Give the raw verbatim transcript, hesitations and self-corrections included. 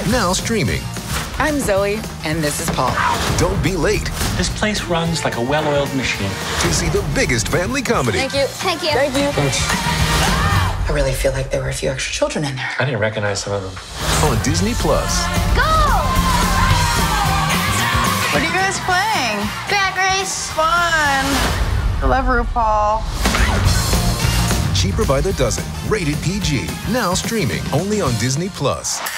now streaming. I'm Zoe, and this is Paul. Don't be late This place runs like a well-oiled machine. to see the biggest family comedy. Thank you. Thank you. Thank you. Thanks. I really feel like there were a few extra children in there. I didn't recognize some of them. On Disney Plus. Go! What are you guys playing? Drag race. Fun. I love RuPaul. Cheaper by the dozen. Rated P G. Now streaming only on Disney Plus.